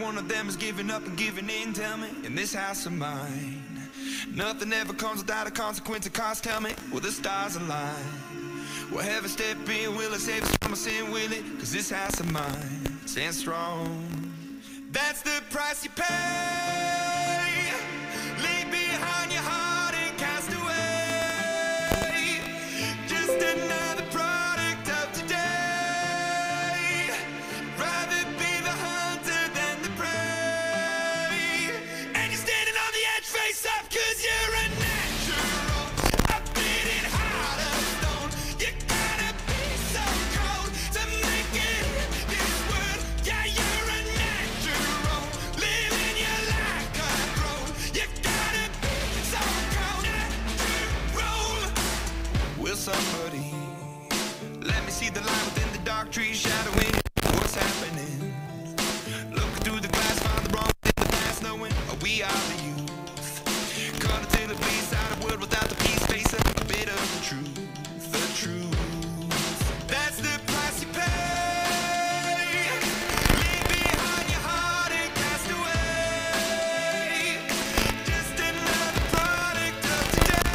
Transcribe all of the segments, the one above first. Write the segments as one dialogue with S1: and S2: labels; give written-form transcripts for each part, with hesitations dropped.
S1: one of them is giving up and giving in. Tell me, in this house of mine, nothing ever comes without a consequence of cost. Tell me, will the stars align? Will heaven step in? Will it save us from our sin? Will it? Cause this house of mine stands strong. That's the price you pay. Leave behind your heart and cast away. Just another product of today. Rather be the hunter than the prey. And you're standing on the edge, face up, cause you're a natural. A beating heart of stone. You gotta be so cold to make it in this world. Yeah, you're a natural. Living your life control. You gotta be so cold. Natural. Will somebody let me see the light within the dark trees shadowing what's happening? Looking through the glass, find the wrong in the past, knowing we are the youth. Caught until the peace out of world without the peace, face up a bit of the truth, the truth. That's the price you pay. Leave behind your heart and cast away. Just another product of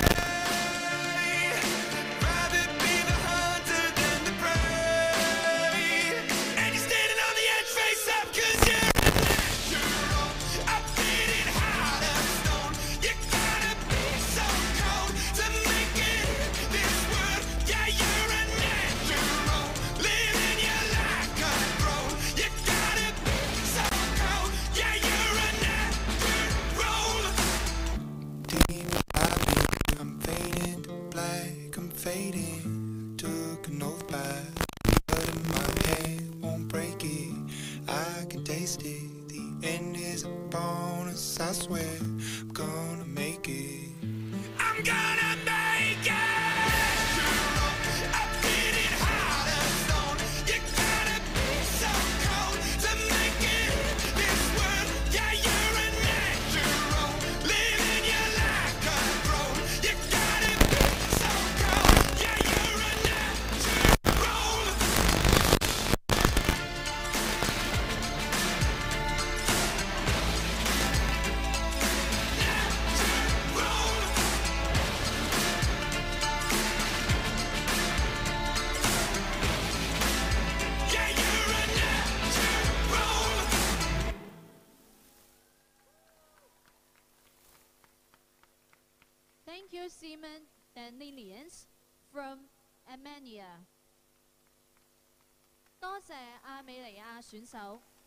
S1: today. Rather be the hunter than the prey. And you're standing on the edge, face up, cause you're a natural. A beating heart of stone. You gotta be so cold to make it in this world. Yeah, you're a natural. Living your life control. You gotta be so cold. Yeah, you're a natural. Deep I'm fading to black, I'm fading. Took an oath back, but in my head won't break it. I can taste it. The end is a bonus. I swear I'm gonna make it. I'm gonna make it. A beating heart of stone. You gotta be so cold to make it in this world. Yeah, you're a natural. Living your life control. You gotta be so cold. Yeah, you're a natural. Yeah, you're a natural.
S2: Thank you, Simon and Lillians from Armenia。多謝亞美尼亞選手。